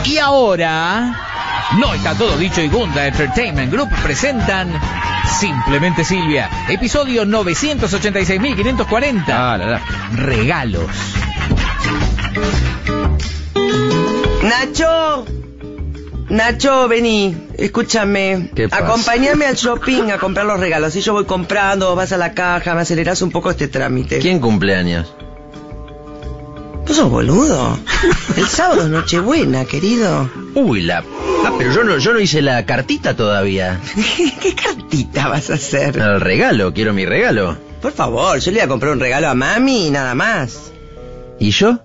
Y ahora, no está todo dicho y Gunda Entertainment Group presentan Simplemente Silvia, episodio 986.540. Regalos. Nacho, vení, escúchame. ¿Qué pasa? Acompáñame al shopping a comprar los regalos. Si yo voy comprando, vos vas a la caja, me acelerás un poco este trámite. ¿Quién cumpleaños? ¿Vos sos boludo? El sábado es Nochebuena, querido. Uy, pero yo no hice la cartita todavía. ¿Qué cartita vas a hacer? El regalo, quiero mi regalo. Por favor, yo le voy a comprar un regalo a mami y nada más. ¿Y yo?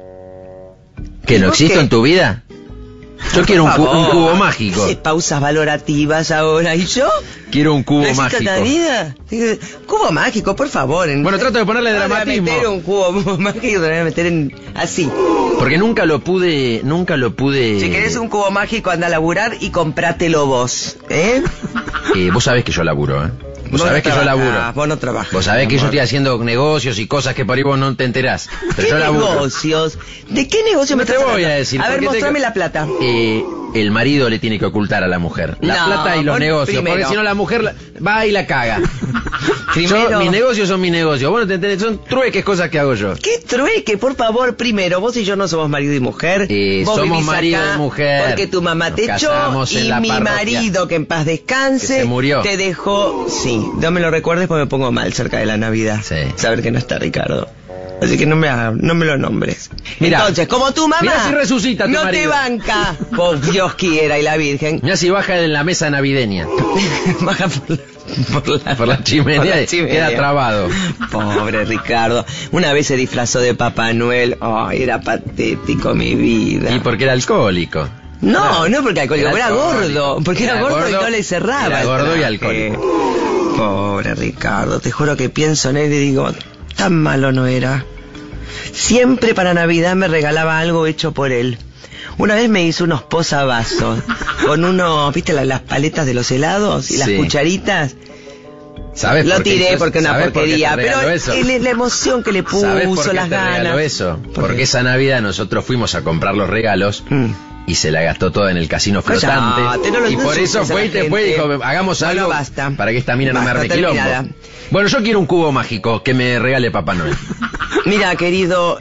¿Que no ¿Vos existo qué? en tu vida? Yo quiero un cubo mágico. ¿Qué pausas valorativas ahora? ¿Y yo? Quiero un cubo ¿No existe mágico. otra vida? Cubo mágico, por favor. Bueno, trato de ponerle dramatismo. Voy a meter un cubo mágico y lo voy a meter así. Porque nunca lo pude. Si querés un cubo mágico, anda a laburar y comprátelo vos, ¿eh? Vos sabés que yo laburo, ¿eh? Vos sabés que yo laburo. Vos no trabajas. Vos sabés que yo amor. estoy haciendo negocios y cosas que por ahí vos no te enterás. Pero ¿Qué yo laburo. negocios? ¿De qué negocio No me te estás voy hablando? a decir, A ver, porque mostrame la plata. El marido le tiene que ocultar a la mujer la No, plata y los vos negocios, primero. porque si no la mujer va y la caga. Primero. Mis negocios son mis negocios, vos no te entendés, son trueques, cosas que hago yo. ¿Qué trueque? Por favor, primero, vos y yo no somos marido y mujer. Vos Somos vivís marido acá y mujer. Porque tu mamá Nos te echó casamos en y la mi parroquia. marido, que en paz descanse, Que se murió. te dejó. Sí, no me lo recuerdes porque me pongo mal cerca de la Navidad. Sí. Saber que no está Ricardo. Así que no me lo nombres. Mirá. Entonces, como tu mamá Mirá si resucita tu no marido. te banca, por Dios quiera y la Virgen, Mirá si baja en la mesa navideña, baja por la chimenea, por la y chimenea. queda trabado. Pobre Ricardo. Una vez se disfrazó de Papá Noel. Ay, era patético mi vida. Y porque era alcohólico. No, no porque alcohólico, era alcohólico. gordo. Porque era gordo y no le cerraba. Era el gordo y traje. alcohólico. Pobre Ricardo, te juro que pienso en él y digo, tan malo no era. Siempre para Navidad me regalaba algo hecho por él. Una vez me hizo unos posavasos con unos, ¿viste las paletas de los helados y las Sí. cucharitas? ¿Sabes Lo por qué tiré hizo- porque una sabés por qué te porquería, regaló pero eso? la emoción que le ¿Sabés por puso, qué las te regaló ganas. eso? ¿Por qué? Porque esa Navidad nosotros fuimos a comprar los regalos y se la gastó toda en el casino flotante. Cállate, no lo Y por ensucies eso a fue la y te fue y dijo, gente. hagamos Bueno, algo basta. para que esta mina no me Basta, arme quilombo. terminada. Bueno, yo quiero un cubo mágico que me regale Papá Noel. Mira, querido,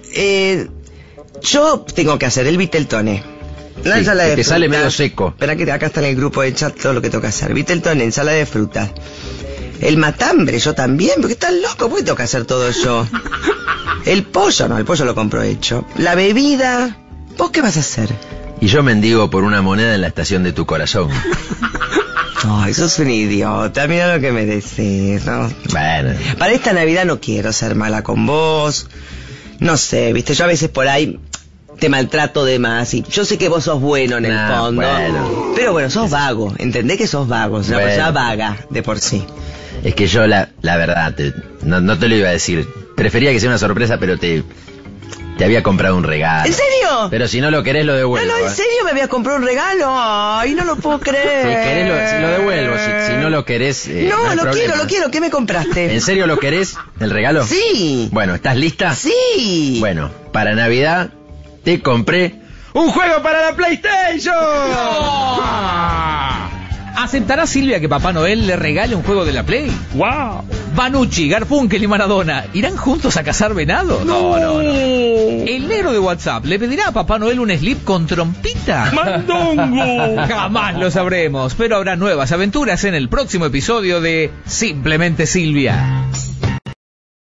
yo tengo que hacer el Viteltoné. La Sí, ensalada que de te sale frutas. medio seco. Espera que acá está en el grupo de chat todo lo que tengo que hacer. Viteltoné, ensalada de frutas. El matambre, yo también, porque estás loco, ¿por qué tengo que hacer todo yo? El pollo lo compro hecho. La bebida, ¿vos qué vas a hacer? Y yo mendigo por una moneda en la estación de tu corazón. Ay, sos un idiota, mira lo que me decís, ¿no? Bueno, Para esta Navidad no quiero ser mala con vos. No sé, viste, yo a veces por ahí te maltrato de más y yo sé que vos sos bueno en el Nah, fondo. bueno. Pero bueno, sos vago, entendés que sos vago, sos una Bueno. persona vaga de por sí. es que yo la verdad, no te lo iba a decir. Prefería que sea una sorpresa, pero te había comprado un regalo. ¿En serio? Pero si no lo querés, lo devuelvo. No, ¿en serio me habías comprado un regalo? Ay, no lo puedo Si creer. querés, lo devuelvo. Si no lo querés, No, hay lo problema. quiero, ¿qué me compraste? ¿En serio lo querés, el regalo? Sí. Bueno, ¿estás lista? Sí. Bueno, para Navidad te compré un juego para la PlayStation. ¿Aceptará Silvia que Papá Noel le regale un juego de la Play? ¡Wow! Banucci, Garfunkel y Maradona, ¿irán juntos a cazar venado? No. ¿El negro de WhatsApp le pedirá a Papá Noel un slip con trompita? ¡Mandongo! Jamás lo sabremos, pero habrá nuevas aventuras en el próximo episodio de Simplemente Silvia.